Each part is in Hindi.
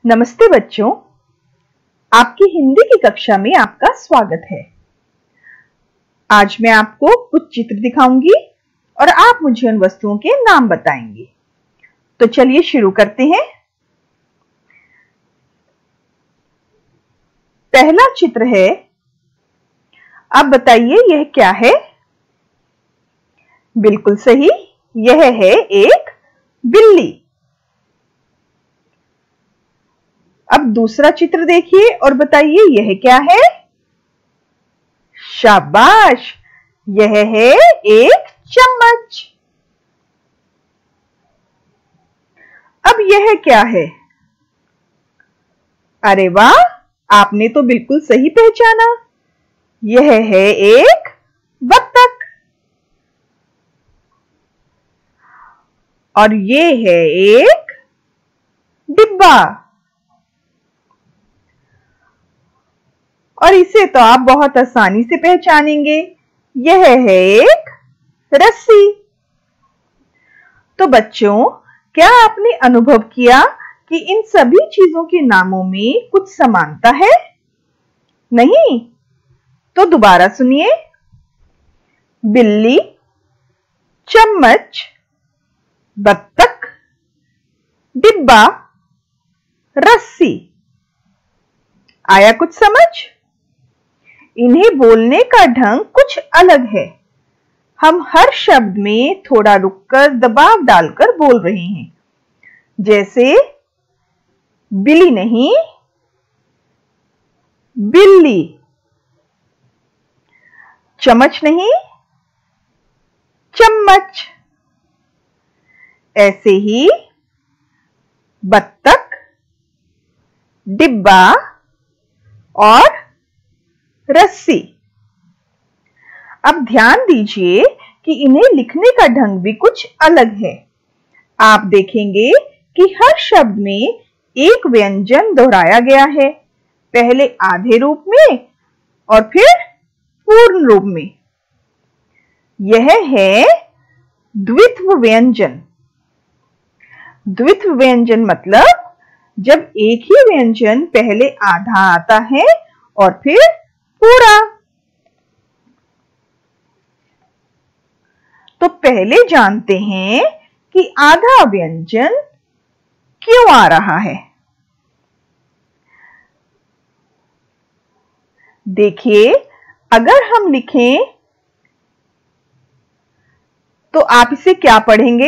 नमस्ते बच्चों, आपकी हिंदी की कक्षा में आपका स्वागत है। आज मैं आपको कुछ चित्र दिखाऊंगी और आप मुझे उन वस्तुओं के नाम बताएंगे। तो चलिए शुरू करते हैं। पहला चित्र है, आप बताइए यह क्या है? बिल्कुल सही, यह है एक बिल्ली। अब दूसरा चित्र देखिए और बताइए यह क्या है? शाबाश, यह है एक चम्मच। अब यह क्या है? अरे वाह, आपने तो बिल्कुल सही पहचाना। यह है एक बत्तख। और ये है एक डिब्बा। और इसे तो आप बहुत आसानी से पहचानेंगे, यह है एक रस्सी। तो बच्चों, क्या आपने अनुभव किया कि इन सभी चीजों के नामों में कुछ समानता है? नहीं? तो दोबारा सुनिए। बिल्ली, चम्मच, बत्तख, डिब्बा, रस्सी। आया कुछ समझ? इन्हें बोलने का ढंग कुछ अलग है। हम हर शब्द में थोड़ा रुककर दबाव डालकर बोल रहे हैं। जैसे बिल्ली नहीं, बिल्ली। चम्मच नहीं, चम्मच। ऐसे ही बत्तख, डिब्बा और रस्सी। अब ध्यान दीजिए कि इन्हें लिखने का ढंग भी कुछ अलग है। आप देखेंगे कि हर शब्द में एक व्यंजन दोहराया गया है, पहले आधे रूप में और फिर पूर्ण रूप में। यह है द्वित्व व्यंजन। द्वित्व व्यंजन मतलब जब एक ही व्यंजन पहले आधा आता है और फिर पूरा। तो पहले जानते हैं कि आधा व्यंजन क्यों आ रहा है। देखिए, अगर हम लिखें तो आप इसे क्या पढ़ेंगे?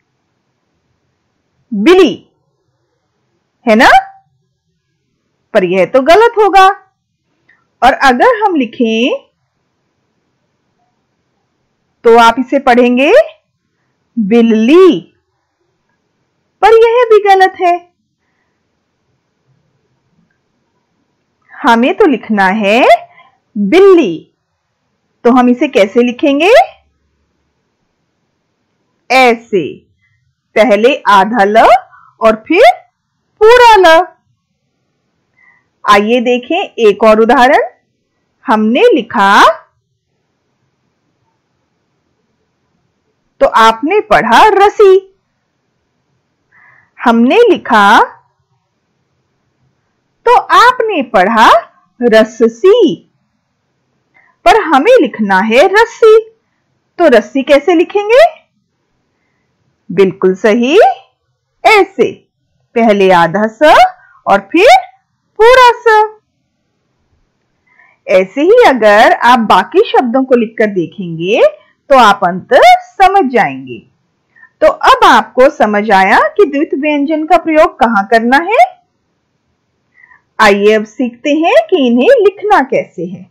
बिली, है ना? पर यह तो गलत होगा। और अगर हम लिखें तो आप इसे पढ़ेंगे बिल्ली, पर यह भी गलत है। हमें तो लिखना है बिल्ली, तो हम इसे कैसे लिखेंगे? ऐसे, पहले आधा ल और फिर पूरा ल। आइए देखें एक और उदाहरण। हमने लिखा तो आपने पढ़ा रस्सी। हमने लिखा तो आपने पढ़ा रस्सी। पर हमें लिखना है रस्सी, तो रस्सी कैसे लिखेंगे? बिल्कुल सही, ऐसे, पहले आधा स और फिर पूरा स। ऐसे ही अगर आप बाकी शब्दों को लिखकर देखेंगे तो आप अंतर समझ जाएंगे। तो अब आपको समझ आया कि द्वित्व व्यंजन का प्रयोग कहां करना है। आइए अब सीखते हैं कि इन्हें लिखना कैसे है।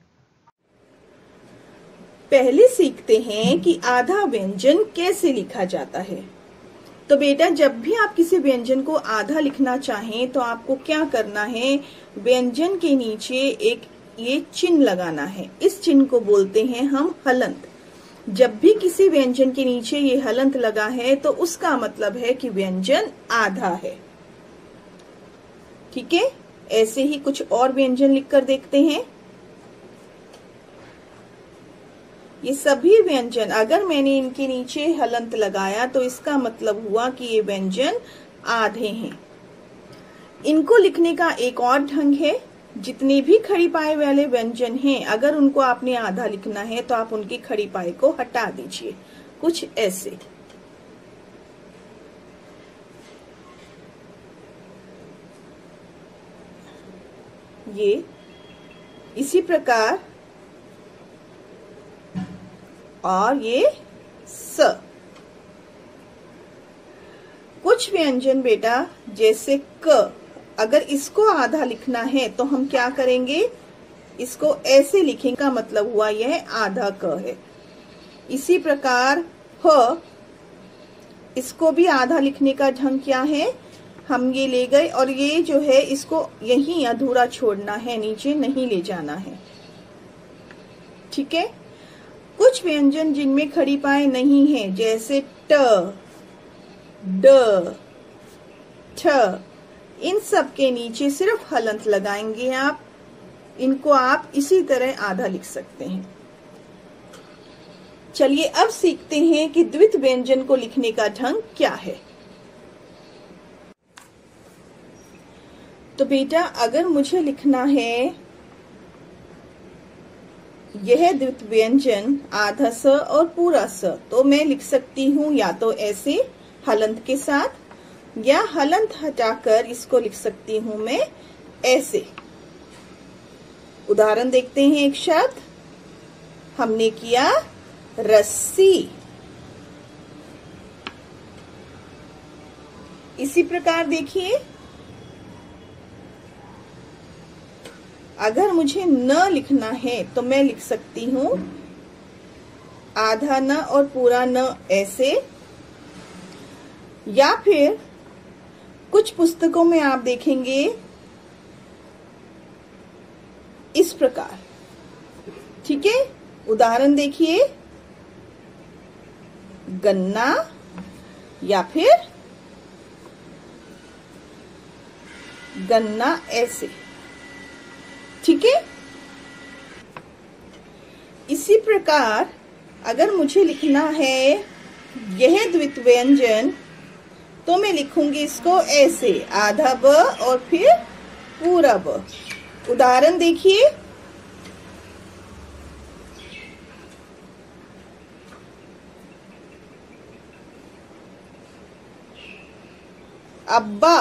पहले सीखते हैं कि आधा व्यंजन कैसे लिखा जाता है। तो बेटा, जब भी आप किसी व्यंजन को आधा लिखना चाहें तो आपको क्या करना है? व्यंजन के नीचे एक ये चिन्ह लगाना है। इस चिन्ह को बोलते हैं हम हलंत। जब भी किसी व्यंजन के नीचे ये हलंत लगा है तो उसका मतलब है कि व्यंजन आधा है। ठीक है? ऐसे ही कुछ और व्यंजन लिखकर देखते हैं। ये सभी व्यंजन, अगर मैंने इनके नीचे हलंत लगाया तो इसका मतलब हुआ कि ये व्यंजन आधे हैं। इनको लिखने का एक और ढंग है, जितने भी खड़ी पाए वाले व्यंजन हैं, अगर उनको आपने आधा लिखना है तो आप उनकी खड़ी पाए को हटा दीजिए, कुछ ऐसे। ये इसी प्रकार, और ये स। कुछ व्यंजन बेटा जैसे क, अगर इसको आधा लिखना है तो हम क्या करेंगे, इसको ऐसे लिखेंगे, का मतलब हुआ यह आधा क है। इसी प्रकार ह, इसको भी आधा लिखने का ढंग क्या है, हम ये ले गए और ये जो है इसको यहीं अधूरा छोड़ना है, नीचे नहीं ले जाना है। ठीक है। कुछ व्यंजन जिनमें खड़ी पाए नहीं है, जैसे ट, ड, ठ, इन सब के नीचे सिर्फ हलंत लगाएंगे आप। इनको आप इसी तरह आधा लिख सकते हैं। चलिए अब सीखते हैं कि द्वित व्यंजन को लिखने का ढंग क्या है। तो बेटा अगर मुझे लिखना है यह द्वित व्यंजन आधा स और पूरा स, तो मैं लिख सकती हूँ या तो ऐसे हलंत के साथ, या हलंत हटाकर इसको लिख सकती हूँ मैं ऐसे। उदाहरण देखते हैं। एक शब्द हमने किया रस्सी। इसी प्रकार देखिए, अगर मुझे न लिखना है तो मैं लिख सकती हूँ आधा न और पूरा न ऐसे, या फिर कुछ पुस्तकों में आप देखेंगे इस प्रकार। ठीक है। उदाहरण देखिए, गन्ना या फिर गन्ना ऐसे। ठीक है। इसी प्रकार अगर मुझे लिखना है यह द्वित व्यंजन, तो मैं लिखूंगी इसको ऐसे, आधा ब और फिर पूरा ब। उदाहरण देखिए, अब्बा।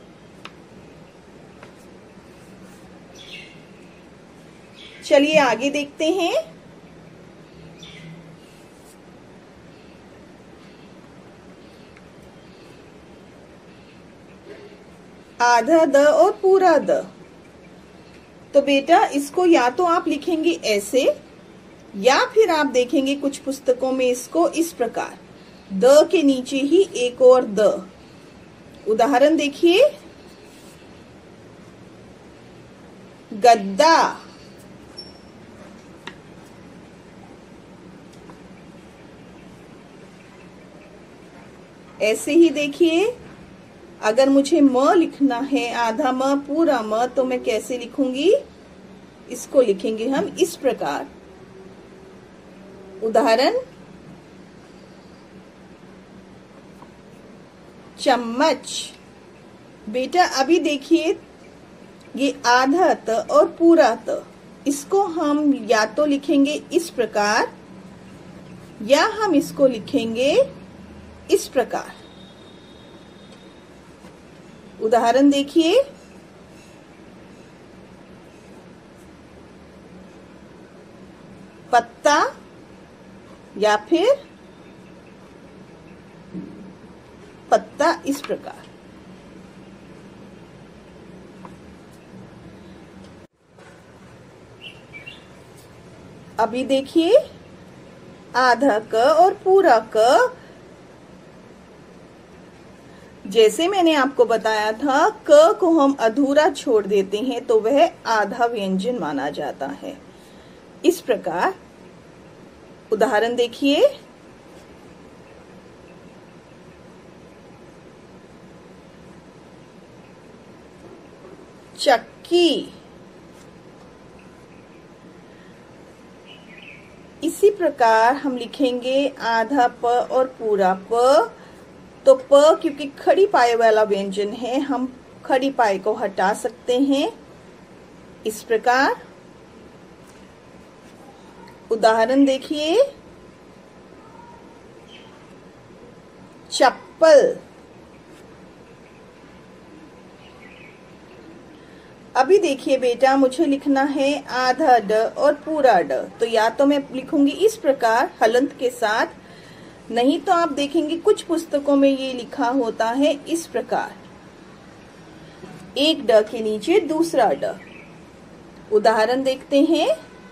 चलिए आगे देखते हैं। आधा द और पूरा द। तो बेटा इसको या तो आप लिखेंगे ऐसे, या फिर आप देखेंगे कुछ पुस्तकों में इसको इस प्रकार, द के नीचे ही एक और द। उदाहरण देखिए, गद्दा। ऐसे ही देखिए, अगर मुझे म लिखना है, आधा म पूरा म, तो मैं कैसे लिखूंगी, इसको लिखेंगे हम इस प्रकार। उदाहरण, चम्मच। बेटा अभी देखिए, ये आधा त और पूरा त, इसको हम या तो लिखेंगे इस प्रकार, या हम इसको लिखेंगे इस प्रकार। उदाहरण देखिए, पत्ता या फिर पत्ता इस प्रकार। अभी देखिए, आधा क और पूरा क, जैसे मैंने आपको बताया था, क को हम अधूरा छोड़ देते हैं तो वह आधा व्यंजन माना जाता है। इस प्रकार उदाहरण देखिए, चक्की। इसी प्रकार हम लिखेंगे आधा प और पूरा प। तो प क्योंकि खड़ी पाए वाला व्यंजन है, हम खड़ी पाई को हटा सकते हैं इस प्रकार। उदाहरण देखिए, चप्पल। अभी देखिए बेटा, मुझे लिखना है आधा ड और पूरा ड, तो या तो मैं लिखूंगी इस प्रकार हलंत के साथ, नहीं तो आप देखेंगे कुछ पुस्तकों में ये लिखा होता है इस प्रकार, एक ड के नीचे दूसरा ड। उदाहरण देखते हैं,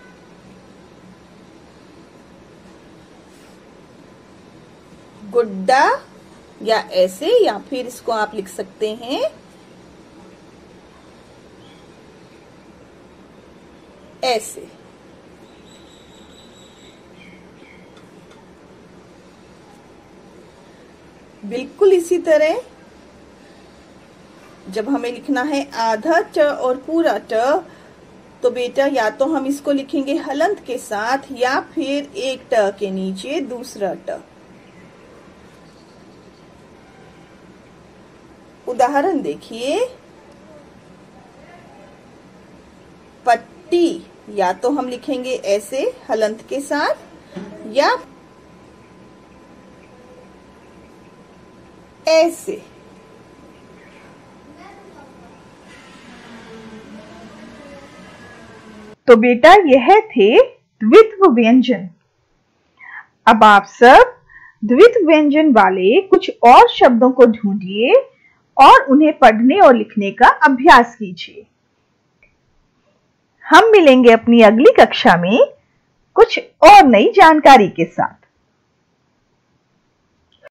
गुड्डा, या ऐसे, या फिर इसको आप लिख सकते हैं ऐसे। बिल्कुल इसी तरह जब हमें लिखना है आधा ट और पूरा ट, तो बेटा या तो हम इसको लिखेंगे हलंत के साथ या फिर एक ट के नीचे दूसरा ट। उदाहरण देखिए, पट्टी, या तो हम लिखेंगे ऐसे हलंत के साथ या ऐसे। तो बेटा यह थे द्वित्व व्यंजन। अब आप सब द्वित्व व्यंजन वाले कुछ और शब्दों को ढूंढिए और उन्हें पढ़ने और लिखने का अभ्यास कीजिए। हम मिलेंगे अपनी अगली कक्षा में कुछ और नई जानकारी के साथ।